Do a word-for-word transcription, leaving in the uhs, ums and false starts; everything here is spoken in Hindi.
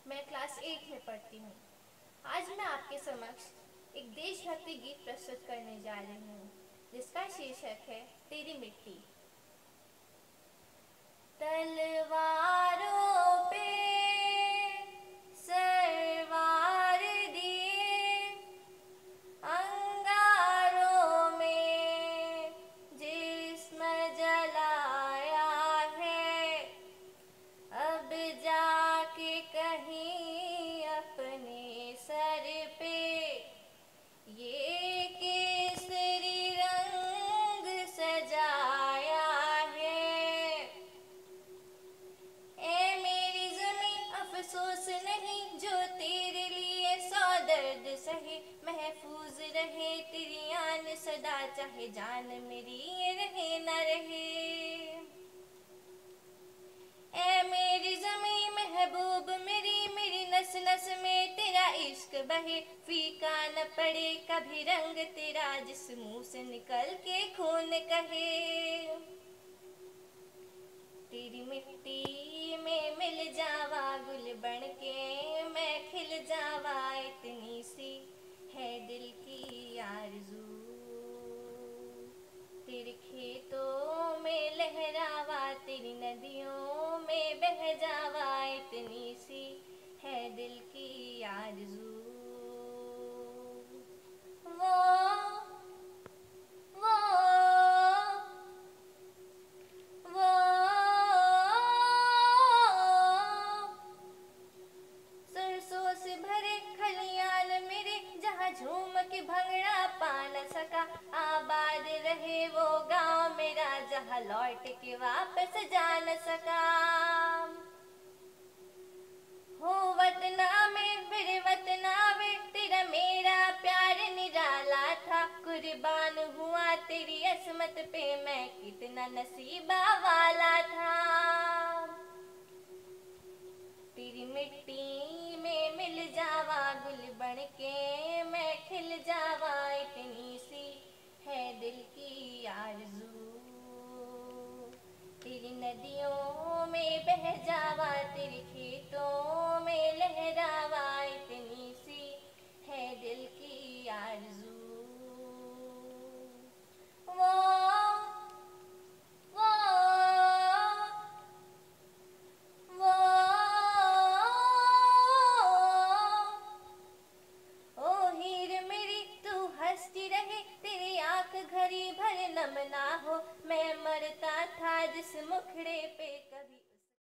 मैं क्लास एट में पढ़ती हूँ। आज मैं आपके समक्ष एक देशभक्ति गीत प्रस्तुत करने जा रही हूँ, जिसका शीर्षक है तेरी मिट्टी। तलवारों पे सरवार दिए, अंगारों में जिस्म जलाया है, अब जाके कहीं अपने सर पे ये केसरी रंग सजाया है। ए मेरी ज़मीं अफसोस नहीं जो तेरे लिए सौ दर्द सहे, महफूज रहे तेरी आन सदा, चाहे जान मेरी ये रहे न रहे। ए मेरी ज़मीं महबूब मेरी, मेरी नस नस में तेरा इश्क बहे, फीका न पड़े कभी रंग तेरा जिस मुंह से निकल के खून कहे। तेरी मिट्टी में मिल जावा गुल बन के मैं खिल जावा, इतनी सी है दिल की आरज़ू। तेरे खेतों में लहरावा, तेरी नदियों में बह जावा, इतनी सी है दिल की आरज़ू। वो वो वो सरसों से भरे खलियान मेरे, जहाँ झूम के भंगड़ा पा न सका, आबाद रहे वो गांव मेरा जहाँ लौट के वापस जा न सका। हो वतना में फिर वतना में तेरा मेरा प्यार निराला था, कुर्बान हुआ तेरी असमत पे मैं कितना नसीबा वाला था। तेरी मिट्टी में मिल जावा गुल बन के मैं खिल जावा, इतनी सी है दिल की आरज़ू। तेरी नदियों में बह जावा, तेरे खेतों में लहरावा, इतनी सी है दिल की आरज़ू। वो वो वो ओ हीर मेरी तू हंसती रहे, तेरी आंख घड़ी भर नम ना हो, मैं मरता था जिस मुखड़े पे कभी